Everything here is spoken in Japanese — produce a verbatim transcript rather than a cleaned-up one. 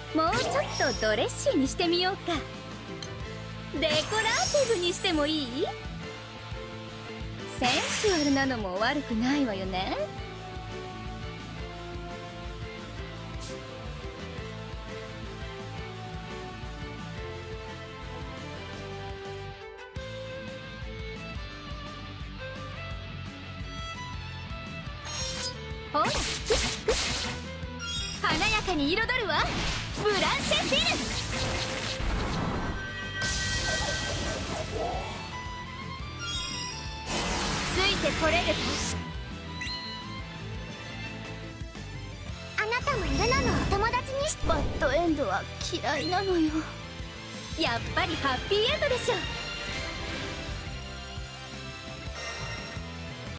もうちょっとドレッシーにしてみようか。デコラーティブにしてもいい？センシュアルなのも悪くないわよね。ほら、華やかに彩るわ、ブランシェ・フィル。ついてこれるあなたもルナのお友達にして。 バッドエンドは嫌いなのよ。やっぱりハッピーエンドでしょ。